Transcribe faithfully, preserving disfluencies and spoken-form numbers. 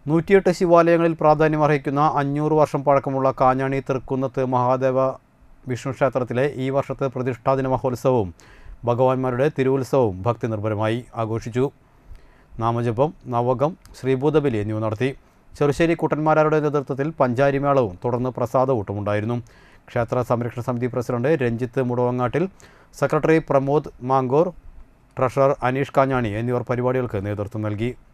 നൂറ്റിയെട്ട് ശിവാലയങ്ങളിൽ പ്രാധാന്യമർഹിക്കുന്ന അഞ്ഞൂറ് വർഷം പഴക്കമുള്ള കാഞ്ഞാണി തൃക്കുന്നത്ത് മഹാദേവ വിഷ്ണു ക്ഷേത്രത്തിലെ ഈ വർഷത്തെ പ്രതിഷ്ഠാദിന മഹോത്സവവും ഭഗവാന്മാരുടെ തിരുവുത്സവവും ഭക്തി നിർഭരമായി ആഘോഷിച്ചു. നാമജപം, നവകം, ശ്രീഭൂതബലി എന്നിവ നടത്തി. ചെറുശ്ശേരി കുട്ടന്മാരുടെ നേതൃത്വത്തിൽ പഞ്ചാരിമേളവും തുടർന്ന് പ്രസാദകൂട്ടുമുണ്ടായിരുന്നു. ക്ഷേത്ര സംരക്ഷണ സമിതി president Ranjith Mudavangattil, secretary Pramod Mankor, treasurer Aneesh Kanjani എന്നിവർ പരിപാടികൾക്ക് നേതൃത്വം നൽകി.